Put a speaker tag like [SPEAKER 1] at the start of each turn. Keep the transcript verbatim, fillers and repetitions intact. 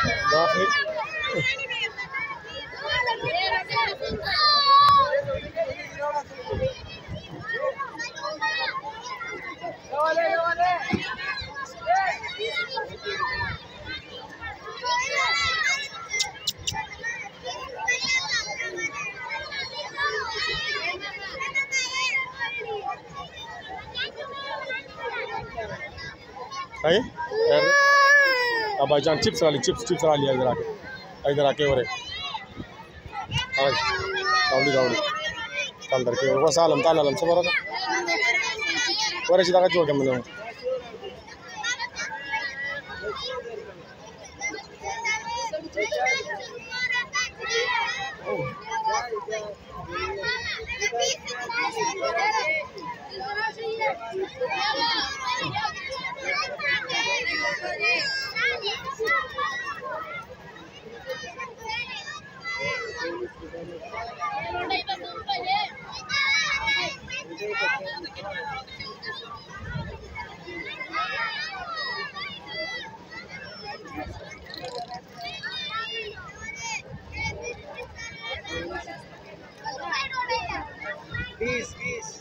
[SPEAKER 1] है यार। अब भाईजान चिप्स वाली चिप्स चिप्स वाली इधर आके इधर आके और रावड़ी रावड़ी चल दर के वो सालम तालम सब और और ऐसी जगह जोड़ के मिले
[SPEAKER 2] Peace, peace.